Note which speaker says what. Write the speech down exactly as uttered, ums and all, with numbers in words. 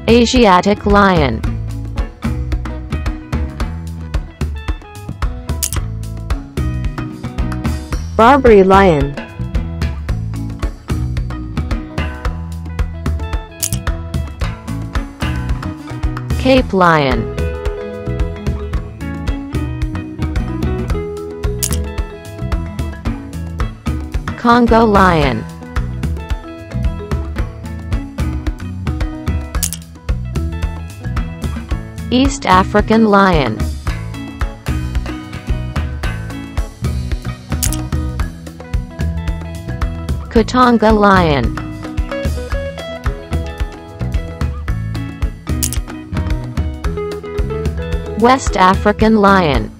Speaker 1: Asiatic lion,
Speaker 2: Barbary lion,
Speaker 1: Cape lion, Congo lion, East African lion, Katanga lion, West African lion,